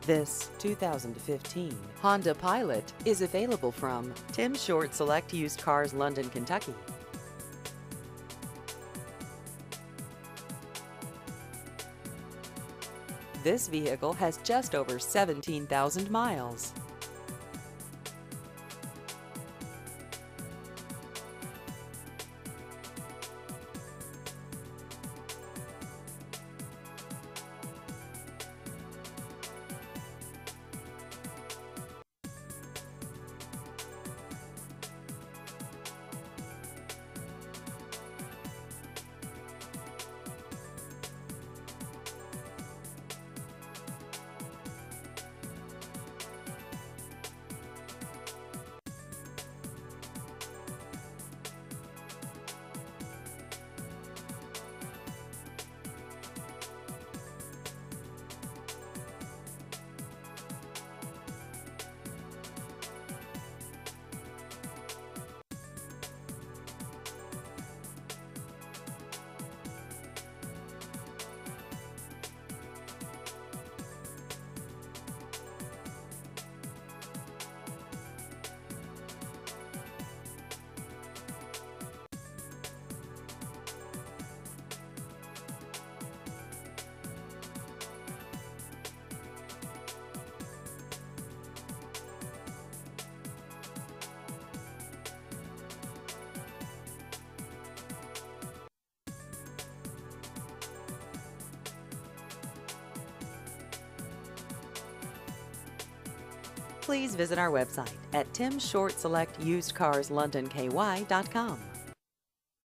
This 2015 Honda Pilot is available from Tim Short Select Used Cars, London, Kentucky. This vehicle has just over 17,000 miles. Please visit our website at timshortselectusedcarslondonky.com.